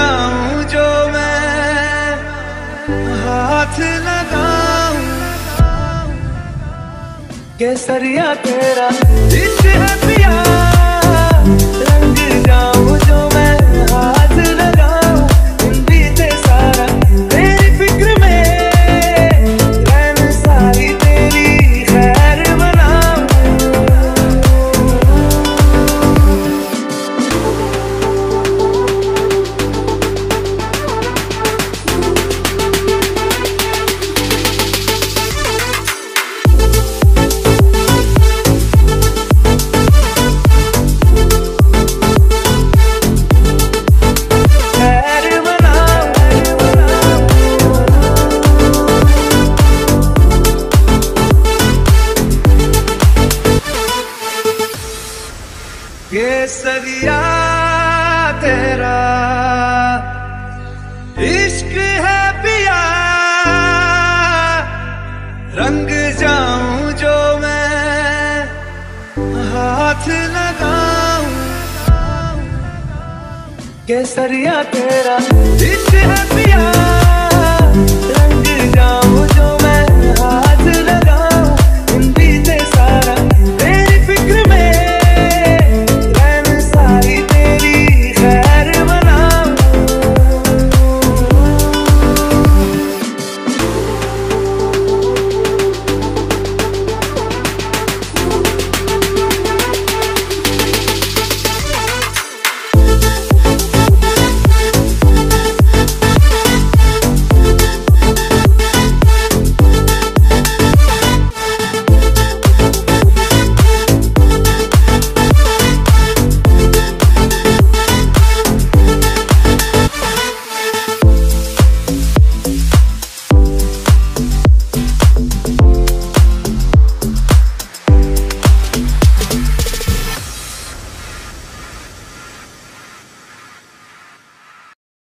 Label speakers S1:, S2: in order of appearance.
S1: जाऊं जो मैं हाथ लगाऊं, केसरिया तेरा इश्क है पिया, रंग जाऊं जो मैं हाथ लगाऊं, दिन बीते सारा तेरी फिक्र में, रहन सारी तेरी खैर बनाऊं। केसरिया तेरा इश्क है पिया, रंग जाऊं जो मैं हाथ लगाऊं, केसरिया तेरा इश्क है पिया।